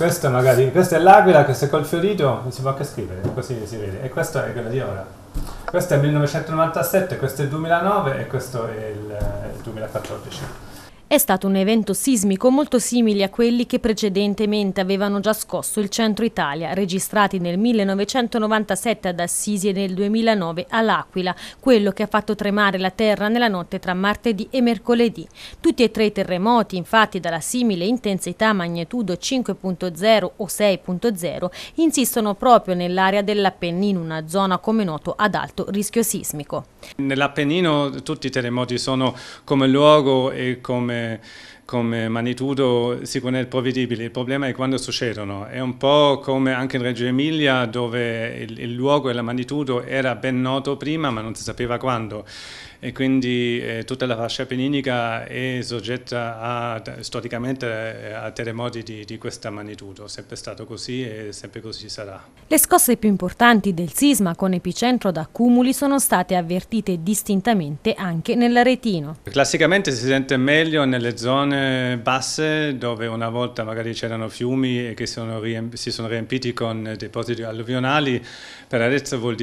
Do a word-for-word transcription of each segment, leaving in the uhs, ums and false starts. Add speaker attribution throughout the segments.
Speaker 1: Questo magari, questo è l'Aquila che se col fiorito non si può anche scrivere, così si vede. E questo è quello di ora. Questo è il millenovecentonovantasette, questo è il duemilanove e questo è il, il duemilaquattordici.
Speaker 2: È stato un evento sismico molto simile a quelli che precedentemente avevano già scosso il centro Italia, registrati nel millenovecentonovantasette ad Assisi e nel duemilanove all'Aquila, quello che ha fatto tremare la terra nella notte tra martedì e mercoledì. Tutti e tre i terremoti, infatti, dalla simile intensità magnitudo cinque punto zero o sei punto zero, insistono proprio nell'area dell'Appennino, una zona come noto ad alto rischio sismico.
Speaker 1: Nell'Appennino tutti i terremoti sono come luogo e come come magnitudo sicuramente prevedibili. Il problema è quando succedono. È un po' come anche in Reggio Emilia, dove il, il luogo e la magnitudo era ben noto prima ma non si sapeva quando, e quindi eh, tutta la fascia appenninica è soggetta a, storicamente a terremoti di, di questa magnitudo. È sempre stato così e sempre così sarà.
Speaker 2: Le scosse più importanti del sisma con epicentro ad accumuli sono state avvertite distintamente anche nell'Aretino.
Speaker 1: Classicamente si sente meglio nelle zone basse, dove una volta magari c'erano fiumi che sono si sono riempiti con depositi alluvionali. Per Arezzo vuol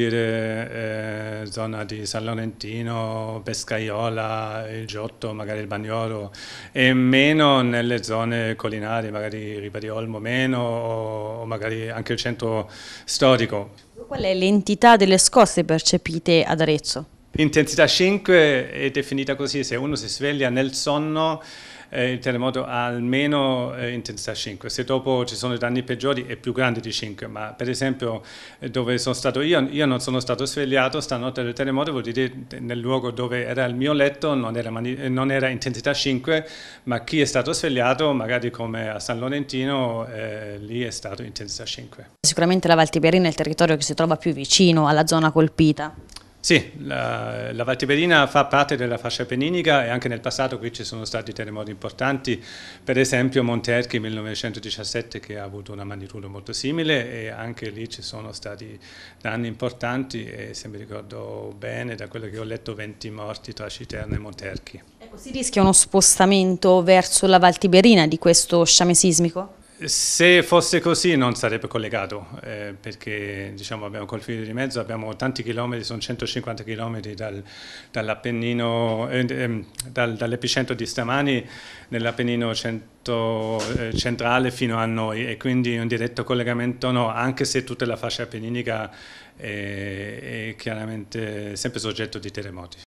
Speaker 1: dire eh, zona di San Laurentino, Pescaiola, il Giotto, magari il Bagnoro, e meno nelle zone collinari, magari Ripa di Olmo meno, o magari anche il centro storico.
Speaker 2: Qual è l'entità delle scosse percepite ad Arezzo?
Speaker 1: Intensità cinque è definita così: se uno si sveglia nel sonno, eh, il terremoto ha almeno eh, intensità cinque. Se dopo ci sono danni peggiori è più grande di cinque, ma per esempio eh, dove sono stato io, io non sono stato svegliato stanotte del terremoto, vuol dire nel luogo dove era il mio letto non era, non era intensità cinque, ma chi è stato svegliato, magari come a San Laurentino, eh, lì è stato intensità cinque.
Speaker 2: Sicuramente la Val Tiberina è il territorio che si trova più vicino alla zona colpita.
Speaker 1: Sì, la, la Val Tiberina fa parte della fascia appenninica e anche nel passato qui ci sono stati terremoti importanti, per esempio Monterchi millenovecentodiciassette, che ha avuto una magnitudo molto simile, e anche lì ci sono stati danni importanti e, se mi ricordo bene, da quello che ho letto, venti morti tra Citerna e Monterchi.
Speaker 2: Ecco, si rischia uno spostamento verso la Val Tiberina di questo sciame sismico?
Speaker 1: Se fosse così non sarebbe collegato, eh, perché diciamo, abbiamo col filo di mezzo, abbiamo tanti chilometri, sono centocinquanta chilometri dal, dall'Appennino, eh, dal, dall'epicentro di stamani nell'Appennino eh, centrale fino a noi, e quindi un diretto collegamento no, anche se tutta la fascia appenninica è, è chiaramente sempre soggetto di terremoti.